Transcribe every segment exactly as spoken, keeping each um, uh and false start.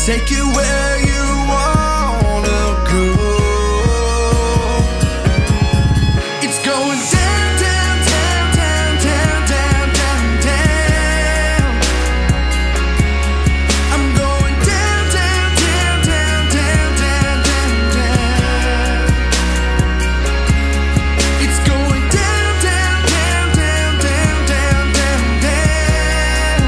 take you where you wanna go. It's going down, down, down, down, down, down, down, down. I'm going down, down, down, down, down, down, down, down. It's going down, down, down, down, down, down, down, down.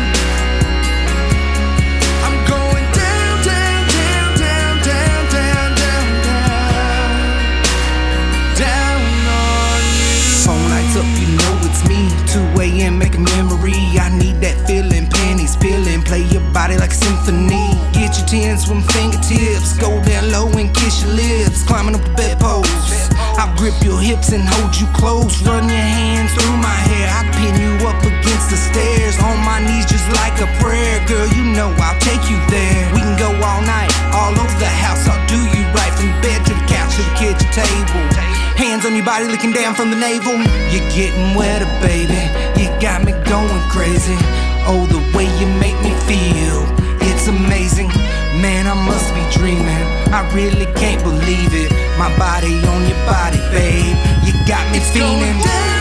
I'm going down, down, down, down, down, down, down, down, down on you. Phone lights up, you know it's me. two A M, make a memory. I need that feeling, panties peeling. Play your body like a symphony. Get your tens from fingertips. Go down low and kiss your lips. Climbing up the bedpost. I'll grip your hips and hold you close. Run your hands through my hair. I'll pin you up against the stairs. On my knees just like a prayer. Girl, you know I'll take you there. We can go all night, all over the house. I'll do you right, from the bed to the couch to the kitchen table. Hands on your body, looking down from the navel. You're getting wetter, baby. You got me going crazy. Oh, the way you make me feel, it's amazing. Man, I must be dreaming. I really can't believe it. My body on your body, babe. You got me feeling.